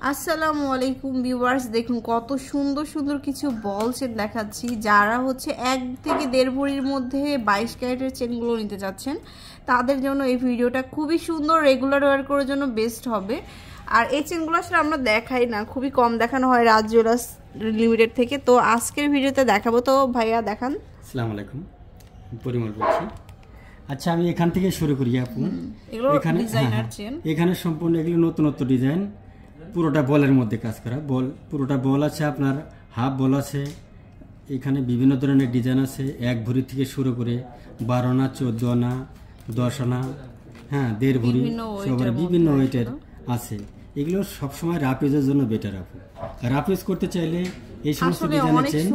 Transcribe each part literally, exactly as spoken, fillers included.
আসসালামু আলাইকুম ভিউয়ার্স, দেখুন কত সুন্দর সুন্দর কিছু বল সেট দেখাচ্ছি। যারা হচ্ছে এক থেকে দেড় ভরির মধ্যে বাইশ ক্যারেটের চেনগুলো নিতে যাচ্ছেন তাদের জন্য এই ভিডিওটা খুবই সুন্দর, রেগুলার ওয়্যার করার জন্য বেস্ট হবে। আর এই চেনগুলো আসলে আমরা দেখাই না, খুবই কম দেখানো হয় রাজ জুয়েলার্স লিমিটেড থেকে। তো আজকের ভিডিওতে দেখাবো। তো ভাইয়া দেখান। আসসালামু আলাইকুম, পরিমল বলছি। আচ্ছা, আমি এখান থেকে শুরু করি আপু। এখানে ডিজাইনার চেন, এখানে সম্পূর্ণ এগুলো নতুন নতুন ডিজাইন, পুরোটা বলের মধ্যে কাজ করা। বল পুরোটা বল আছে, আপনার হাফ বল আছে, এখানে বিভিন্ন ধরনের ডিজাইন আছে। এক ভরি থেকে শুরু করে বারো আনা, চোদ্দ আনা, দশ আনা, হ্যাঁ দেড় ভরি, সবার বিভিন্ন ওয়েটের আছে। এগুলো সবসময় রাফেজের জন্য বেটার আপু। রাফেজ করতে চাইলে এই সমস্ত ডিজাইনের চেন,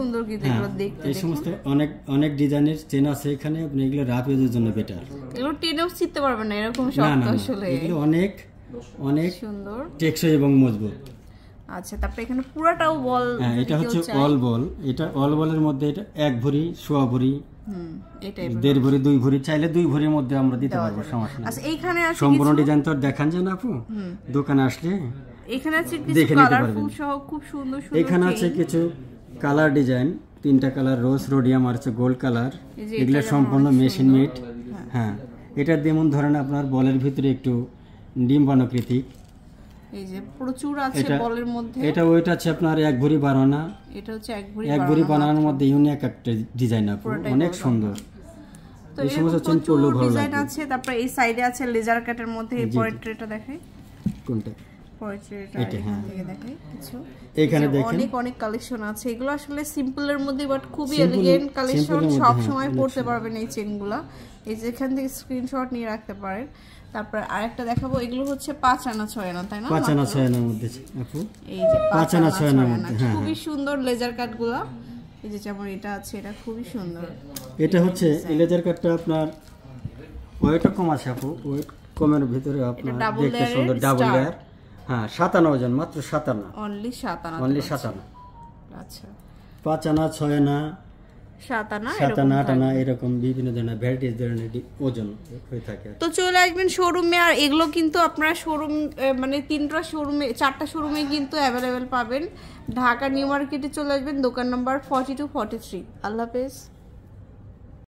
এই সমস্ত অনেক অনেক ডিজাইনের চেন আছে এখানে, আপনি এগুলো রাফেজের জন্য বেটার। এগুলো টেনেও শিখতে পারবেন না, এরকম শক্ত আসলে। এগুলো অনেক অনেক সুন্দর, টেকসই এবং মজবুত। আচ্ছা, তারপরে এখানে পুরোটাও বল। হ্যাঁ, এটা হচ্ছে অল বল। এটা অল বলের মধ্যে এটা এক ভরি, সোয়া ভরি, হুম, এটা দেড় ভরি, দুই ভরি, চাইলে দুই ভরির মধ্যে আমরা দিতে পারবো, সমস্যা নেই। আচ্ছা, এইখানে আছে সম্পূর্ণ ডিজাইন তো দেখান যায় না আপু, দোকানে আসলে এখানে আছে কিছু কালারফুল সহ খুব সুন্দর সুন্দর। এখানে আছে কিছু কালার ডিজাইন, তিনটা কালার, রোজ, রোডিয়াম আর আছে গোল্ড কালার। এগুলো সম্পূর্ণ মেশিন মেড। হ্যাঁ, এটা যেমন ধরেন আপনার বলের ভিতরে একটু ডিম্বাণুকৃতি, এই যে প্রচুর আছে বলের মধ্যে। এটা ওইট আছে আপনার এক ভরি বারো আনা, এটা হচ্ছে এক ভরি এক ভরি বানানোর মধ্যে ইউনিক একটা ডিজাইন আপু, অনেক সুন্দর। তো এই সমস্ত চেন পড়লে ভালো লাগে। ডিজাইন আছে, তারপর এই সাইডে আছে লেজার কাটের মধ্যে। এই পরের ট্রেটা দেখাই, কোনটা পরের ট্রেটা এখান থেকে দেখাই কিছু। এখানে দেখেন অনেক অনেক কালেকশন আছে। এগুলো আসলে সিম্পলের মধ্যে, বাট খুবই এলিগেন্ট কালেকশন, সব সময় পড়তে পারবেন এই চেনগুলো। এই যে এখান থেকে স্ক্রিনশট নিয়ে রাখতে পারেন। তারপর আরেকটা দেখাবো, এগুলো হচ্ছে পাঁচ আনা ছয় আনা, তাই না? পাঁচ আনা ছয় আনার মধ্যে আপু, এই যে পাঁচ আনা ছয় আনার মধ্যে খুবই সুন্দর লেজার কাটগুলো। এই যে যেমন এটা আছে, এটা খুবই সুন্দর। এটা হচ্ছে লেজার কাটটা আপনার ওয়েটও কম আছে আপু, ওয়েট কমের ভিতরে আপনার দেখতে সুন্দর, ডাবল লেয়ার। হ্যাঁ, সাত আনা ওজন, মাত্র সাত আনা, অনলি সাত আনা, অনলি সাত আনা। আচ্ছা, পাঁচ আনা ছয় আনা, সাত আনা, সাত আনা, আট আনা, এরকম বিভিন্ন ধরনের ভ্যারাইটিস ধরনের ওজন হয়ে থাকে। তো চলে আসবেন শোরুমে। আর এগুলো কিন্তু আপনারা শোরুম মানে তিনটা শোরুমে, চারটা শোরুমে কিন্তু অ্যাভেলেবেল পাবেন। ঢাকা নিউ মার্কেটে চলে আসবেন, দোকান নম্বর ফর্টি টু ফর্টি থ্রি। আল্লাহ হাফেজ।